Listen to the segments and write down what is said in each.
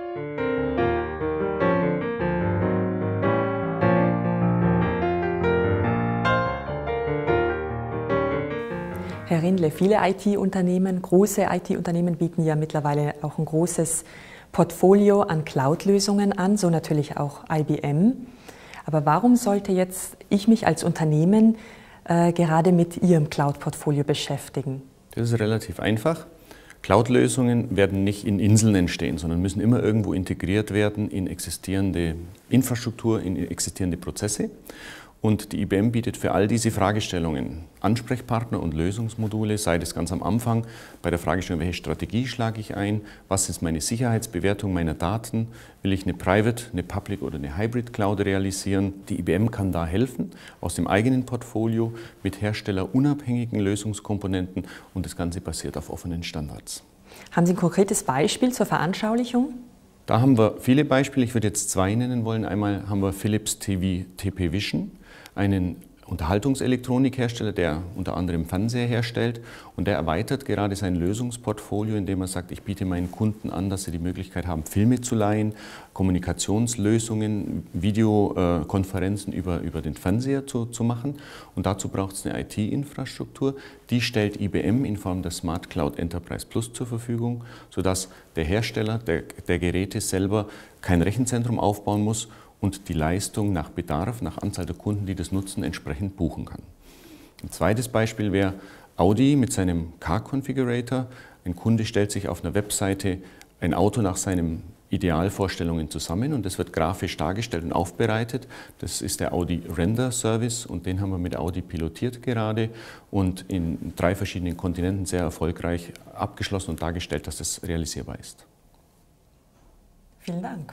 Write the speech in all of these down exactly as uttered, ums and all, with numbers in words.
Herr Rindle, viele I T-Unternehmen, große I T-Unternehmen bieten ja mittlerweile auch ein großes Portfolio an Cloud-Lösungen an, so natürlich auch I B M. Aber warum sollte jetzt ich mich als Unternehmen äh, gerade mit Ihrem Cloud-Portfolio beschäftigen? Das ist relativ einfach. Cloud-Lösungen werden nicht in Inseln entstehen, sondern müssen immer irgendwo integriert werden in existierende Infrastruktur, in existierende Prozesse. Und die I B M bietet für all diese Fragestellungen Ansprechpartner und Lösungsmodule, sei das ganz am Anfang bei der Fragestellung, welche Strategie schlage ich ein, was ist meine Sicherheitsbewertung meiner Daten, will ich eine Private, eine Public oder eine Hybrid Cloud realisieren. Die I B M kann da helfen, aus dem eigenen Portfolio mit herstellerunabhängigen Lösungskomponenten, und das Ganze basiert auf offenen Standards. Haben Sie ein konkretes Beispiel zur Veranschaulichung? Da haben wir viele Beispiele, ich würde jetzt zwei nennen wollen. Einmal haben wir Philips T V T P Vision, einen Unterhaltungselektronikhersteller, der unter anderem Fernseher herstellt, und der erweitert gerade sein Lösungsportfolio, indem er sagt, ich biete meinen Kunden an, dass sie die Möglichkeit haben, Filme zu leihen, Kommunikationslösungen, Videokonferenzen über, über den Fernseher zu, zu machen. Und dazu braucht es eine I T-Infrastruktur, die stellt I B M in Form der Smart Cloud Enterprise Plus zur Verfügung, sodass der Hersteller der, der Geräte selber kein Rechenzentrum aufbauen muss und die Leistung nach Bedarf, nach Anzahl der Kunden, die das nutzen, entsprechend buchen kann. Ein zweites Beispiel wäre Audi mit seinem Car Configurator. Ein Kunde stellt sich auf einer Webseite ein Auto nach seinen Idealvorstellungen zusammen und das wird grafisch dargestellt und aufbereitet. Das ist der Audi Render Service und den haben wir mit Audi pilotiert gerade und in drei verschiedenen Kontinenten sehr erfolgreich abgeschlossen und dargestellt, dass das realisierbar ist. Vielen Dank.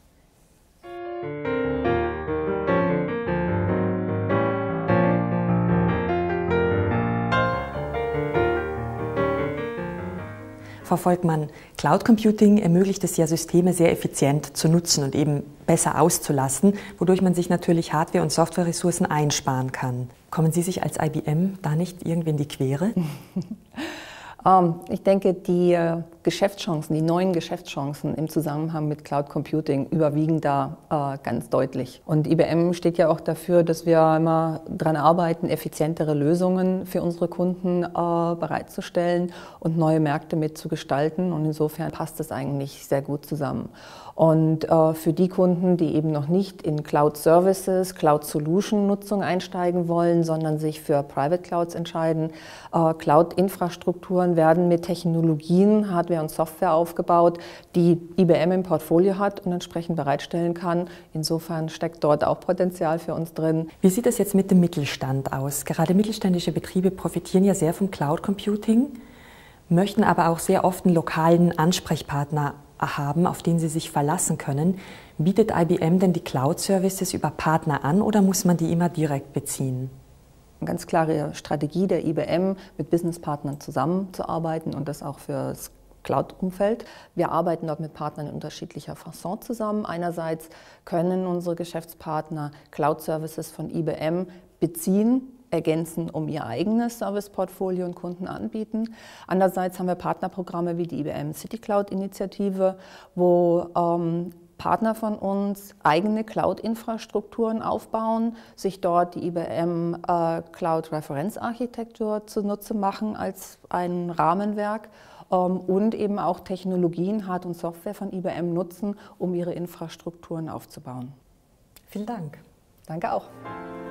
Frau Volkmann, Cloud Computing ermöglicht es ja, Systeme sehr effizient zu nutzen und eben besser auszulasten, wodurch man sich natürlich Hardware- und Softwareressourcen einsparen kann. Kommen Sie sich als I B M da nicht irgendwie in die Quere? Ich denke, die Geschäftschancen, die neuen Geschäftschancen im Zusammenhang mit Cloud Computing überwiegen da äh, ganz deutlich. Und I B M steht ja auch dafür, dass wir immer daran arbeiten, effizientere Lösungen für unsere Kunden äh, bereitzustellen und neue Märkte mitzugestalten. Und insofern passt das eigentlich sehr gut zusammen. Und äh, für die Kunden, die eben noch nicht in Cloud Services, Cloud Solution Nutzung einsteigen wollen, sondern sich für Private Clouds entscheiden, äh, Cloud-Infrastrukturen werden mit Technologien, Hardware und Software aufgebaut, die I B M im Portfolio hat und entsprechend bereitstellen kann. Insofern steckt dort auch Potenzial für uns drin. Wie sieht es jetzt mit dem Mittelstand aus? Gerade mittelständische Betriebe profitieren ja sehr vom Cloud Computing, möchten aber auch sehr oft einen lokalen Ansprechpartner haben, auf den sie sich verlassen können. Bietet I B M denn die Cloud-Services über Partner an oder muss man die immer direkt beziehen? Eine ganz klare Strategie der I B M, mit Businesspartnern zusammenzuarbeiten und das auch für das Cloud-Umfeld. Wir arbeiten dort mit Partnern in unterschiedlicher Fasson zusammen. Einerseits können unsere Geschäftspartner Cloud-Services von I B M beziehen, ergänzen, um ihr eigenes Serviceportfolio und Kunden anbieten. Andererseits haben wir Partnerprogramme wie die I B M City Cloud-Initiative, wo ähm, Partner von uns eigene Cloud-Infrastrukturen aufbauen, sich dort die I B M äh, Cloud-Referenzarchitektur zunutze machen als ein Rahmenwerk ähm, und eben auch Technologien, Hard- und Software von I B M nutzen, um ihre Infrastrukturen aufzubauen. Vielen Dank. Danke auch.